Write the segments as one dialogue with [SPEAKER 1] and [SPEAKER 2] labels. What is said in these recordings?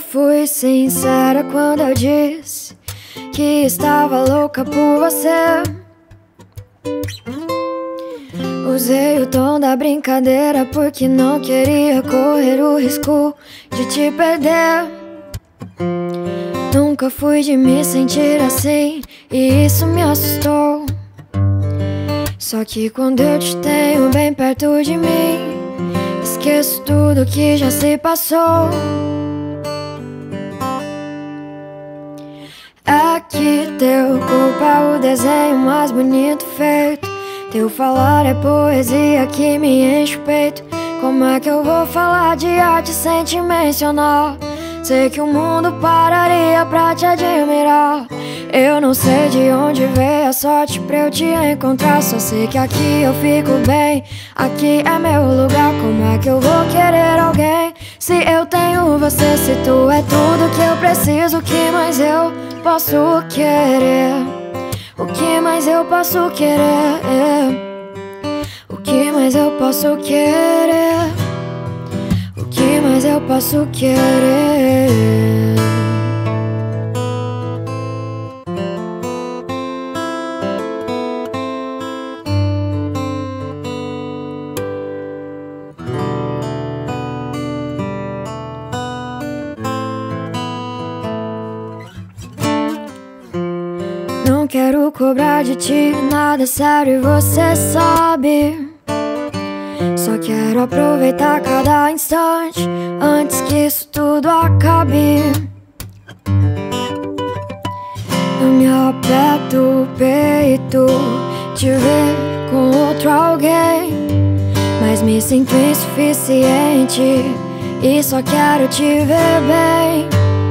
[SPEAKER 1] fui sincera quando eu disse que estava louca por você. Usei o tom da brincadeira porque não queria correr o risco de te perder. Nunca fui de me sentir assim e isso me assustou. Só que quando eu te tenho bem perto de mim, esqueço tudo que já se passou. É que teu corpo é o desenho mais bonito feito. Teu falar é poesia que me enche o peito. Como é que eu vou falar de arte sem te mencionar? Sei que o mundo pararia pra te admirar. Eu não sei de onde veio a sorte pra eu te encontrar. Só sei que aqui eu fico bem, aqui é meu lugar. Como é que eu vou querer alguém se eu tenho você? Se tu é tudo que eu preciso, o que mais eu posso querer? O que mais eu posso querer? O que mais eu posso querer? O que mais eu posso querer? Não quero cobrar de ti nada sério e você sabe. Só quero aproveitar cada instante antes que isso tudo acabe. Eu me aperto o peito te ver com outro alguém, mas me sinto insuficiente e só quero te ver bem.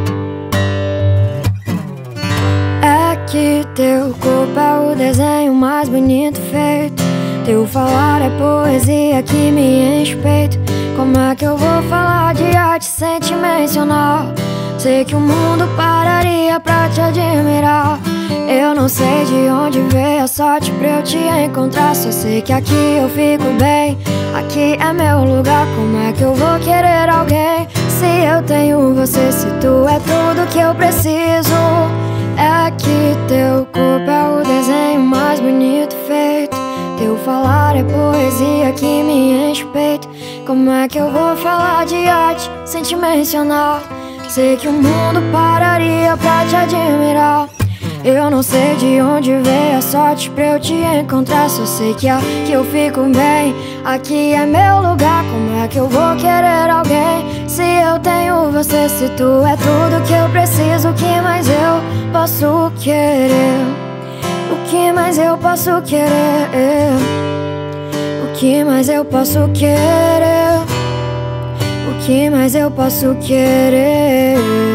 [SPEAKER 1] É que teu corpo é o desenho mais bonito feito. Teu falar é poesia que me enche o peito. Como é que eu vou falar de arte sem te mencionar? Sei que o mundo pararia pra te admirar. Eu não sei de onde veio a sorte pra eu te encontrar. Só sei que aqui eu fico bem, aqui é meu lugar. Como é que eu vou querer alguém se eu tenho você? Se tu é tudo que eu preciso. É que teu corpo é o desenho mais bonito feito. Teu falar é poesia que me enche o peito. Como é que eu vou falar de arte sem te mencionar? Sei que o mundo pararia pra te admirar. Eu não sei de onde veio a sorte pra eu te encontrar. Só sei que aqui eu fico bem, aqui é meu lugar. Como é que eu vou querer alguém se eu tenho você? Se tu é tudo que eu preciso, o que mais eu posso querer? O que mais eu posso querer? O que mais eu posso querer? O que mais eu posso querer?